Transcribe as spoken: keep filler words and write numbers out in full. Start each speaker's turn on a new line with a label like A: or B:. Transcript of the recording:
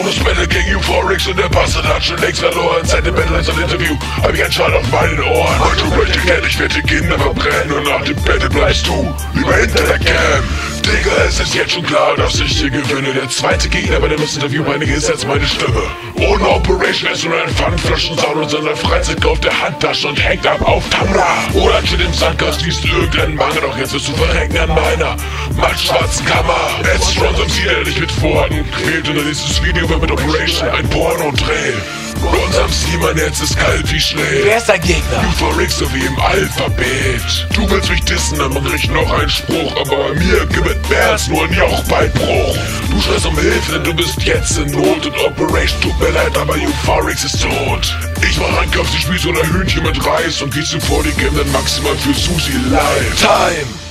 A: Großes Battle gegen Euphorix und der Bastard hat schon längst verloren. Seit dem Battle als ein Interview hab ich einen Schall auf meinen Ohren. Heute möchte ich gerne, ich werde die Kinder verbrennen und nach dem Battle bleibst du lieber hinter der Cam. Digga, es ist jetzt schon klar, dass ich hier gewinne. Der zweite Gegner bei dem Interview meinige ist jetzt meine Stimme. Ohne Operation ist nur ein Pfannenflaschen-Sound und seiner Freizeit auf der Handtasche und hängt ab auf Tamra. Oder steht im Sandkasten, liest irgendeinen Mangel, doch jetzt wirst du verrecken an meiner mattschwarzen Kammer. Es ist schon so ein Ziel, der dich mit Vorhaken quält und dann ist das Video wird mit Operation ein Porno-Dreh. Bei unserem Team, mein Herz ist kalt wie Schnee.
B: Wer ist dein Gegner?
A: Euphorix, so wie im Alphabet. Du willst mich dissen, dann mach ich noch einen Spruch, aber bei mir gewinnt mehr als nur ein Jochbeinbruch. Du schreist um Hilfe, denn du bist jetzt in Not und Operation tut mir leid, aber Euphorix ist tot. Ich mach einen Kampf, ich spiel so ein Hühnchen mit Reis und gehst du vor die Game dann maximal für Susi live.
B: Time!